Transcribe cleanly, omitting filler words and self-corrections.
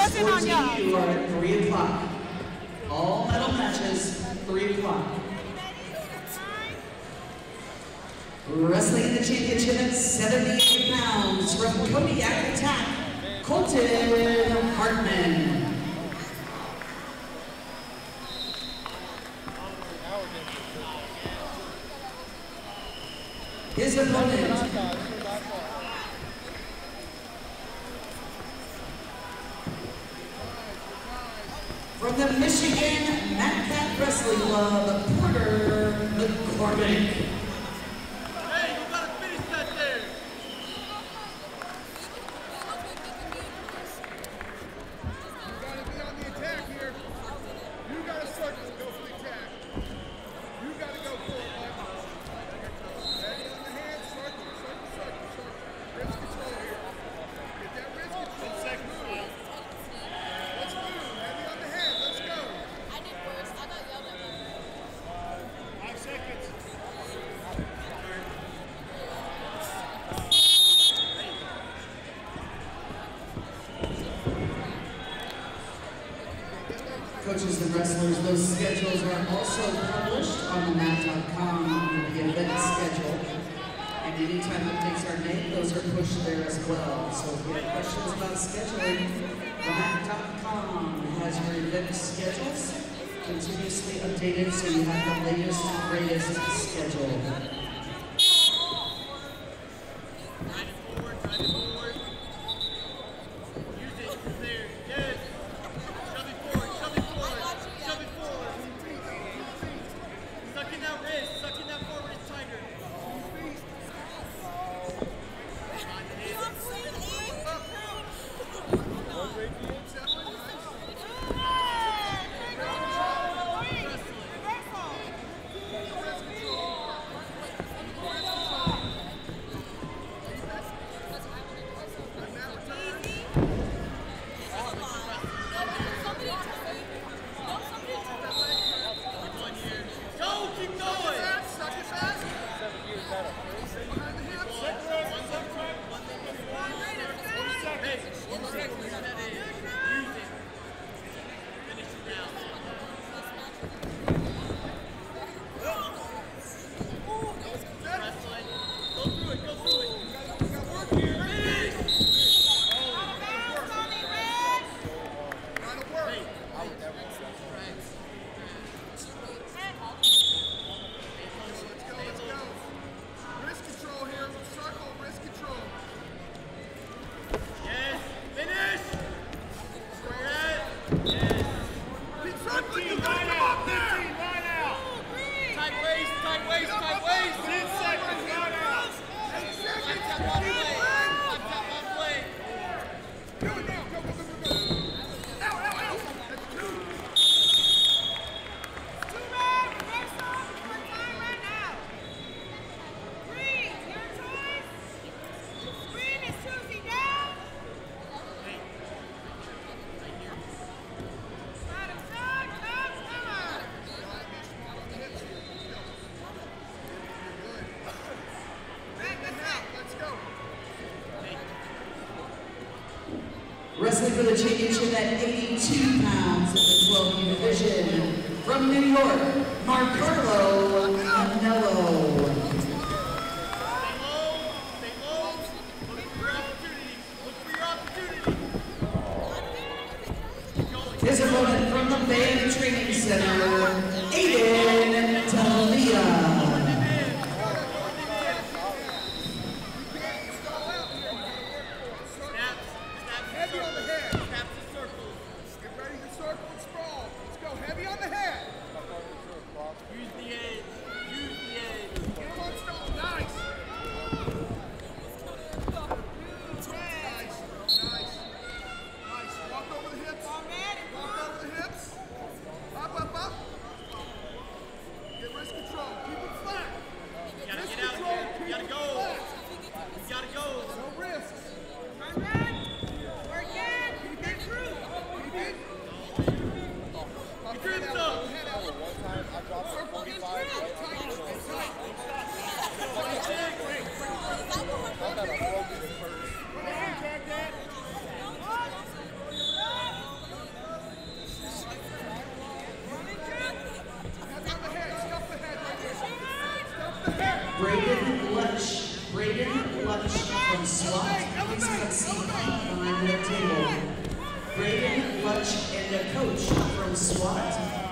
wasn't on y'all. You are at 3 o'clock. All medal matches, 3 o'clock. Wrestling in the championship at 78 pounds from Kodiak Attack, Colton Hartman. His opponent, from the Michigan Madcap Wrestling Club, Porter McCormick. Coaches and wrestlers, those schedules are also published on the mat.com, the event schedule. And anytime updates are made, those are pushed there as well. So if you have questions about scheduling, the mat.com has your event schedules continuously updated so you have the latest and greatest schedule. Wrestling for the championship at 82 pounds in the 12U division, from New York, Marcarlo Anello. His opponent from the Band Training Center, Aiden Talia. Up, up, up. Braden Lutch from SWAT. Please come see behind their table. Braden Lutch and a coach from SWAT.